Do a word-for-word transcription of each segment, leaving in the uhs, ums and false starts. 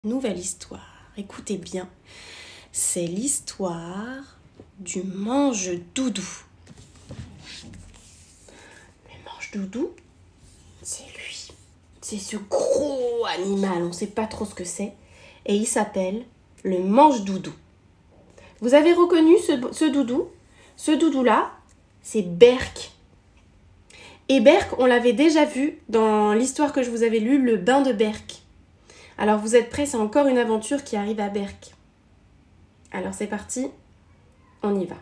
Nouvelle histoire, écoutez bien, c'est l'histoire du mange-doudou. Le mange-doudou, c'est lui. C'est ce gros animal, on ne sait pas trop ce que c'est. Et il s'appelle le mange-doudou. Vous avez reconnu ce, ce doudou? Ce doudou-là, c'est Berk. Et Berk, on l'avait déjà vu dans l'histoire que je vous avais lue, le bain de Berk. Alors vous êtes prêts, c'est encore une aventure qui arrive à Berk. Alors c'est parti, on y va.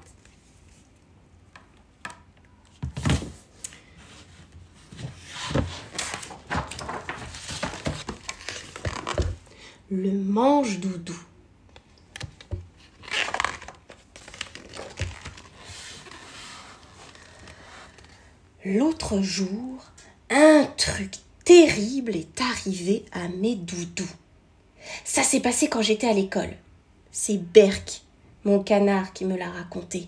Le mange-doudou. L'autre jour, un truc terrible est arrivé à mes doudous. Ça s'est passé quand j'étais à l'école. C'est Berk, mon canard, qui me l'a raconté.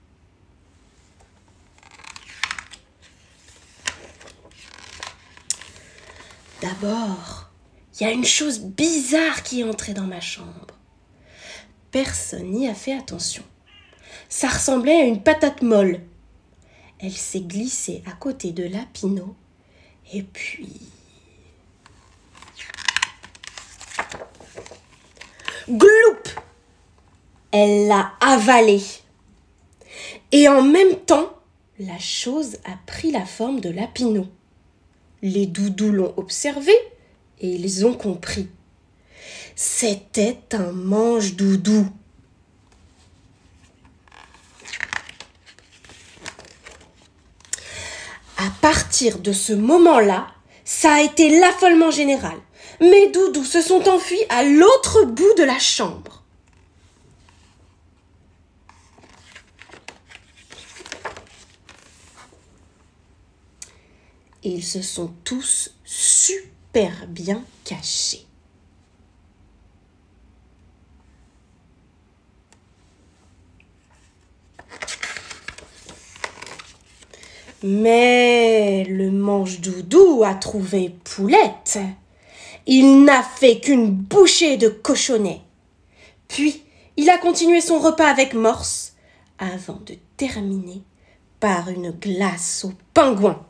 D'abord, il y a une chose bizarre qui est entrée dans ma chambre. Personne n'y a fait attention. Ça ressemblait à une patate molle. Elle s'est glissée à côté de Lapino et puis... Gloup! Elle l'a avalée. Et en même temps, la chose a pris la forme de Lapino. Les doudous l'ont observé et ils ont compris. C'était un mange-doudou. À partir de ce moment-là, ça a été l'affolement général. Mes doudous se sont enfuis à l'autre bout de la chambre. Et ils se sont tous super bien cachés. Mais le mange-doudou a trouvé Poulette. Il n'a fait qu'une bouchée de cochonnet. Puis, il a continué son repas avec Morse avant de terminer par une glace au pingouin.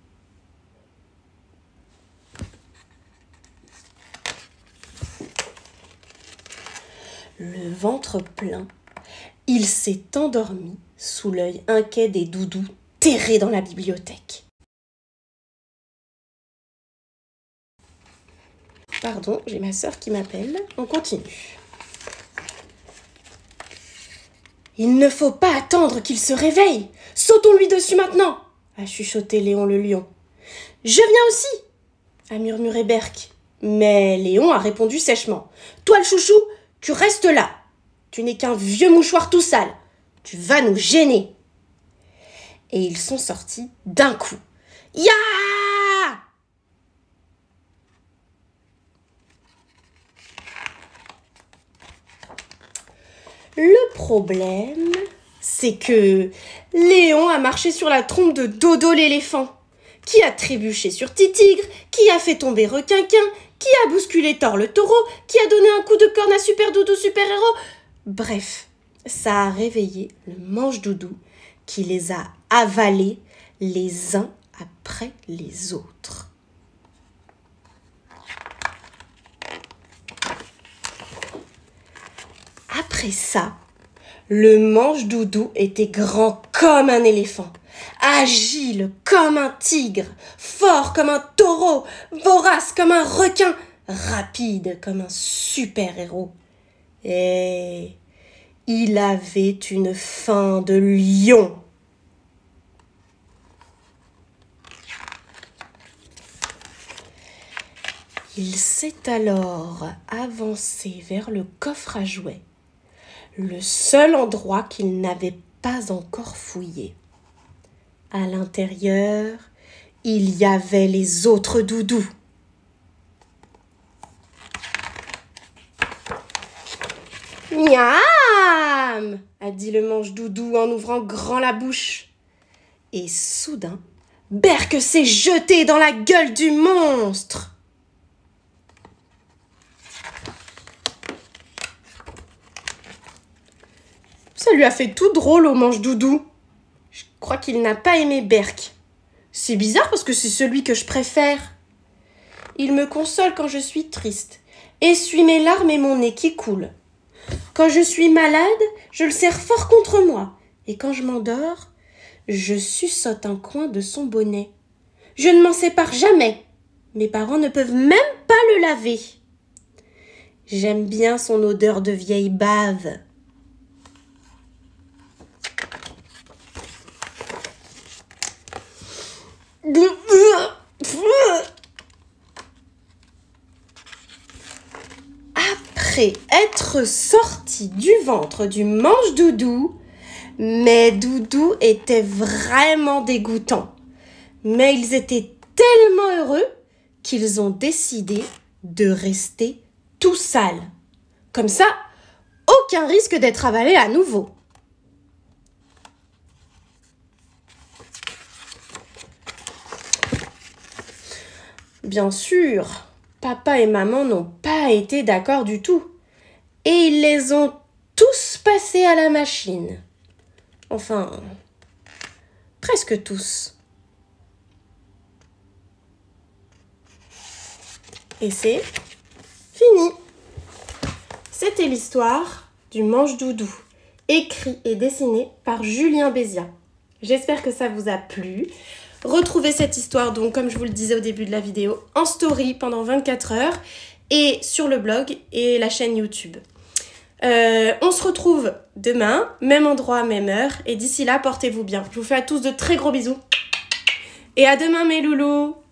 Le ventre plein, il s'est endormi sous l'œil inquiet des doudous terrés dans la bibliothèque. Pardon, j'ai ma sœur qui m'appelle. On continue. Il ne faut pas attendre qu'il se réveille. Sautons-lui dessus maintenant, a chuchoté Léon le lion. Je viens aussi, a murmuré Berk. Mais Léon a répondu sèchement. Toi le chouchou, tu restes là. Tu n'es qu'un vieux mouchoir tout sale. Tu vas nous gêner. Et ils sont sortis d'un coup. Ya! Le problème, c'est que Léon a marché sur la trompe de Dodo l'éléphant, qui a trébuché sur Titigre, qui a fait tomber Requinquin, qui a bousculé Thor le taureau, qui a donné un coup de corne à Super Doudou Super Héros. Bref, ça a réveillé le mange-doudou qui les a avalés les uns après les autres. Après ça, le mange-doudou était grand comme un éléphant, agile comme un tigre, fort comme un taureau, vorace comme un requin, rapide comme un super-héros. Et il avait une faim de lion. Il s'est alors avancé vers le coffre à jouets, le seul endroit qu'il n'avait pas encore fouillé. À l'intérieur, il y avait les autres doudous. Miam! A dit le mange-doudou en ouvrant grand la bouche. Et soudain, Berk s'est jeté dans la gueule du monstre. Ça lui a fait tout drôle au manche-doudou. Je crois qu'il n'a pas aimé Berk. C'est bizarre parce que c'est celui que je préfère. Il me console quand je suis triste, essuie mes larmes et mon nez qui coule. Quand je suis malade, je le serre fort contre moi. Et quand je m'endors, je suçote un coin de son bonnet. Je ne m'en sépare jamais. Mes parents ne peuvent même pas le laver. J'aime bien son odeur de vieille bave. Après être sorti du ventre du manche-doudou, mes doudous étaient vraiment dégoûtants. Mais ils étaient tellement heureux qu'ils ont décidé de rester tout sales. Comme ça, aucun risque d'être avalé à nouveau. Bien sûr, papa et maman n'ont pas été d'accord du tout. Et ils les ont tous passés à la machine. Enfin, presque tous. Et c'est fini. C'était l'histoire du manche-doudou, écrit et dessiné par Julien Béziat. J'espère que ça vous a plu. Retrouvez cette histoire, donc, comme je vous le disais au début de la vidéo, en story pendant vingt-quatre heures et sur le blog et la chaîne YouTube. Euh, on se retrouve demain, même endroit, même heure. Et d'ici là, portez-vous bien. Je vous fais à tous de très gros bisous. Et à demain, mes loulous!